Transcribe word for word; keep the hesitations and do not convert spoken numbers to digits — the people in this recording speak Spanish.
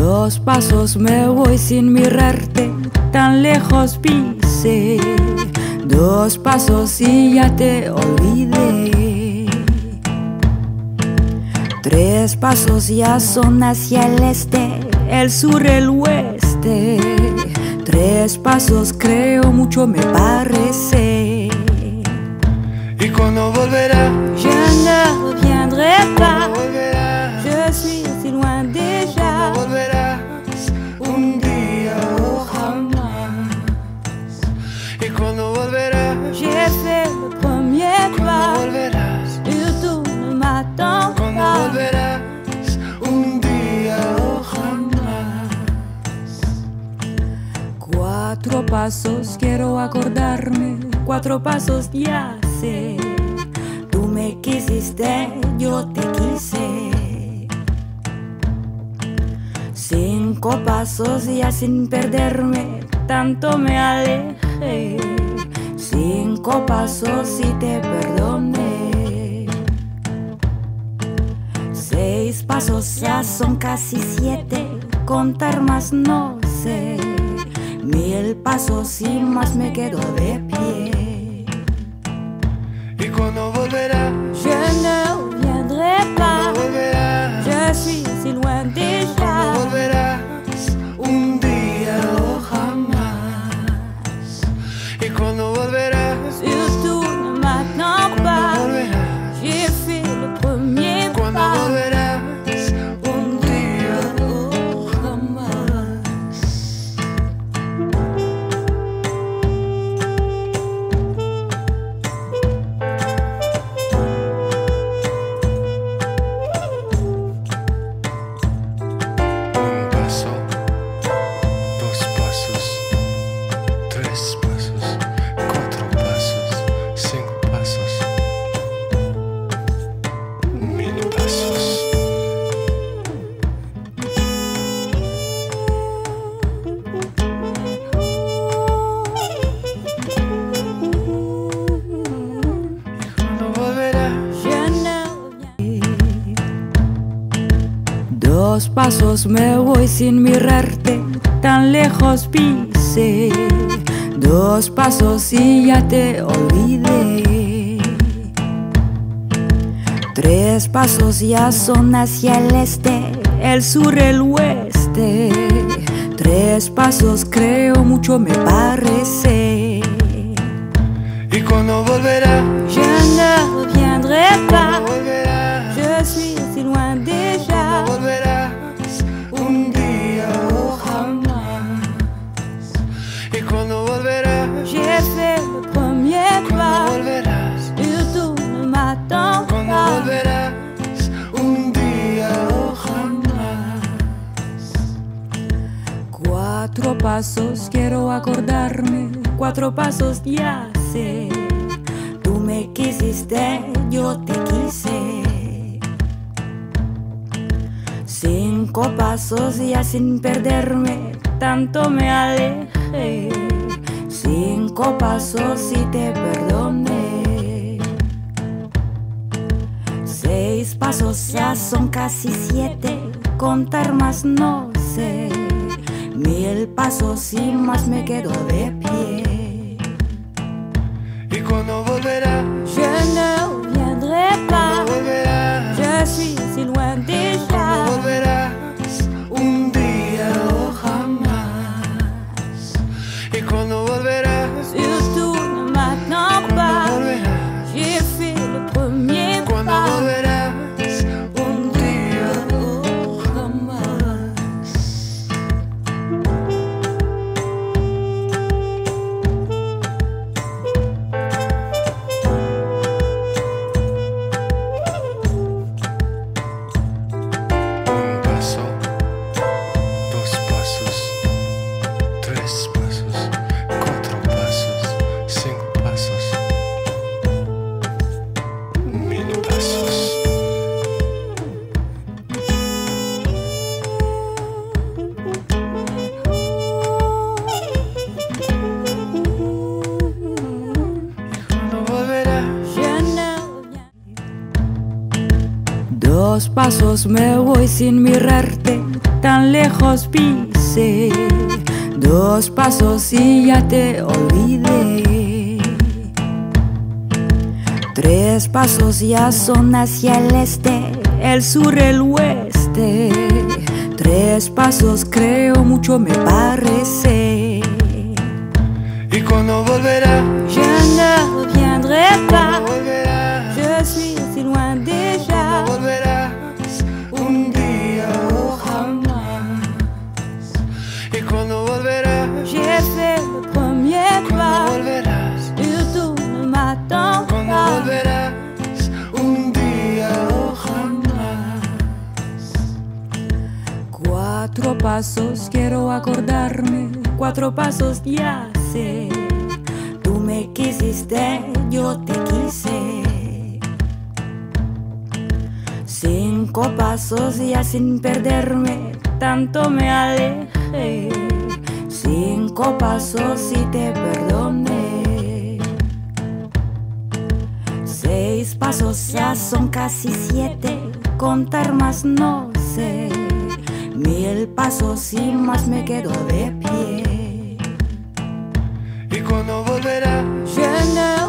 Dos pasos me voy sin mirarte, tan lejos pisé. Dos pasos y ya te olvidé. Tres pasos ya son hacia el este, el sur, el oeste. Tres pasos creo mucho me parece. ¿Y cuándo volverás? Je ne reviendrai pas. Volverás. Je suis si loin déjà. Volverás un día o jamás. ¿Y cuándo volverás? J'ai fait le premier ¿Cuándo pas. volverás? Surtout ne m'attends ¿Cuándo pas. volverás? Un día o jamás. Cuatro pasos quiero acordarme. Cuatro pasos ya sé. Tú me quisiste, yo te quise. Cinco pasos ya sin perderme, tanto me alejé. Cinco pasos y te perdoné. Seis pasos ya son casi siete, contar más no sé. Mil pasos y más me quedo de pie. ¿Y cuándo volverás? Je ne reviendrai pas. ¿Cuándo volverás? Je suis si loin déjà. ¿Cuándo volverás? Un día o jamás. ¿Y cuándo volverás? Surtout ne m'attends pas. ¿Cuándo volverás? J'ai fait le premier ¿Cuándo pas. volverás? Un día Oh, jamás. Un paso, dos pasos, tres pasos, cuatro pasos, cinco pasos, mil pasos. ¿Cuándo volverás? Je ne reviendrai. Dos pasos me voy sin mirarte, tan lejos pisé. Dos pasos y ya te olvidé. Tres pasos ya son hacia el este, el sur, el oeste. Tres pasos creo mucho me parece. ¿Y cuándo volverás? Je ne reviendrai pas. ¿Cuándo volverás? Je suis si loin déjà. Volverás un día o jamás. ¿Y cuándo volverás? J'ai fait le premier ¿Cuándo pas. volverás? Surtout ne m'attends ¿Cuándo pas. volverás? Un día o jamás. Cuatro pasos quiero acordarme. Cuatro pasos ya sé. Tú me quisiste, yo te quise. Cinco pasos ya sin perderme, tanto me alejé. Cinco pasos y te perdoné. Seis pasos ya son casi siete, contar más no sé. Mil pasos y más me quedo de pie. ¿Y cuándo volverás? Je ne reviendrai pas. ¿Cuándo volverás? Je suis si loin déjà. Volverás un día o jamás. ¿Y cuándo volverás? Surtout ne m'attends pas. Volverás. J'ai fait le premier ¿Cuándo pas. volverás? Un día Oh, jamás. pasos me voy sin mirarte, tan lejos pisé. Dos pasos y ya te olvidé. Tres pasos ya son hacia el este, el sur, el oeste. Tres pasos creo mucho me parece. ¿Y cuando volverás? Je ne reviendrai pas. ¿Cuándo volverás? Je suis si loin déjà. ¿Cuándo volverás? Un día o jamás. ¿Y cuando volverás? J'ai fait le premier ¿Cuándo pas. volverás? Et tout ne m'attend ¿Cuándo pas. volverás? Un día o jamás. Cuatro pasos quiero acordarme, cuatro pasos ya sé. Tú me quisiste, yo te quise. Cinco pasos ya sin perderme, tanto me alejé. Cinco pasos y te perdoné. Seis pasos ya son casi siete, contar más no sé. Mil pasos y más me quedo de pie. ¿Y cuando volverás? Je ne